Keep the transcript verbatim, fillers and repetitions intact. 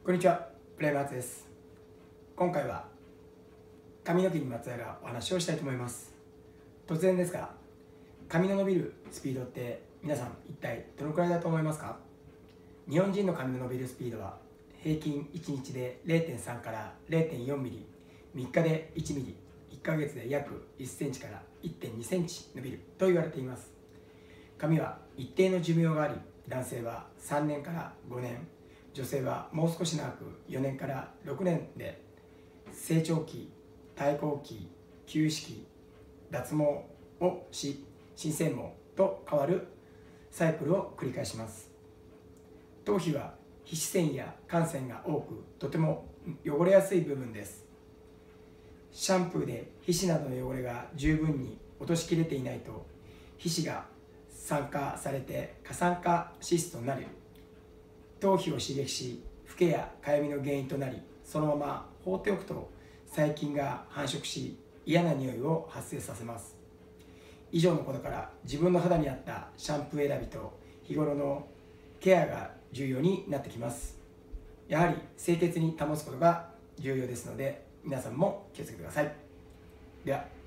こんにちは、プレイマーツです。今回は髪の毛にまつわるお話をしたいと思います。突然ですが、髪の伸びるスピードって皆さん一体どのくらいだと思いますか？日本人の髪の伸びるスピードは平均いちにちで れいてんさん から れいてんよん ミリ、みっかでいちミリ、いっかげつで約いっセンチから いってんにセンチ伸びると言われています。髪は一定の寿命があり、男性はさんねんからごねん、女性はもう少し長くよねんからろくねんで成長期、退行期、休止期、脱毛をし新生毛と変わるサイクルを繰り返します。頭皮は皮脂腺や汗腺が多く、とても汚れやすい部分です。シャンプーで皮脂などの汚れが十分に落としきれていないと、皮脂が酸化されて過酸化脂質となり、頭皮を刺激し、フケやかゆみの原因となり、そのまま放っておくと細菌が繁殖し、嫌な匂いを発生させます。以上のことから、自分の肌に合ったシャンプー選びと日頃のケアが重要になってきます。やはり清潔に保つことが重要ですので、皆さんも気をつけてください。では。